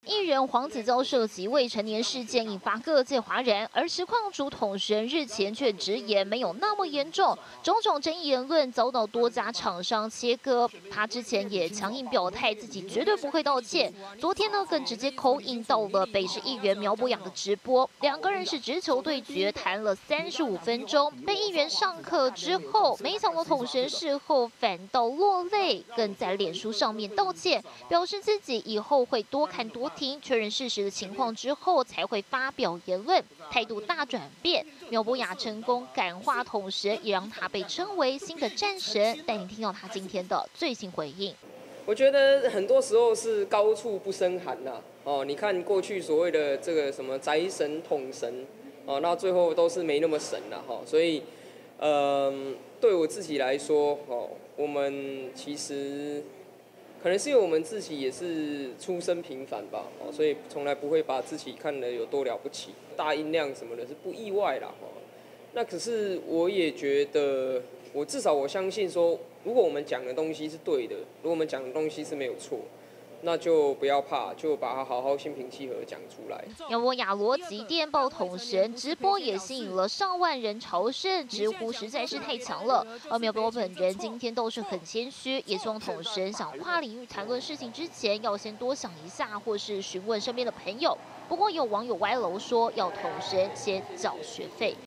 艺人黄子佼涉及未成年事件，引发各界哗然。而实况主统神日前却直言没有那么严重，种种争议言论遭到多家厂商切割。他之前也强硬表态，自己绝对不会道歉。昨天呢，更直接call in到了北市议员苗博雅的直播，两个人是直球对决，谈了35分钟。被议员上课之后，没想到统神事后反倒落泪，更在脸书上面道歉，表示自己以后会多看多听，确认事实的情况之后才会发表言论，态度大转变。苗博雅成功感化统神，也让他被称为新的战神。带你听到他今天的最新回应。 我觉得很多时候是高处不胜寒呐。哦，你看过去所谓的这个什么宅神、统神，哦，那最后都是没那么神了哈。所以，对我自己来说，哦，我们其实可能是因为我们自己也是出身平凡吧，哦，所以从来不会把自己看得有多了不起，大音量什么的是不意外啦。哦，那可是我也觉得，至少我相信说，如果我们讲的东西是对的，如果我们讲的东西是没有错，那就不要怕，就把它好好心平气和讲出来。 苗博雅逻辑电报统神直播也吸引了上万人朝圣，直呼实在是太强了。而苗博本人今天倒是很谦虚，也希望统神想跨领域谈论事情之前，要先多想一下，或是询问身边的朋友。不过有网友歪楼说要统神先缴学费。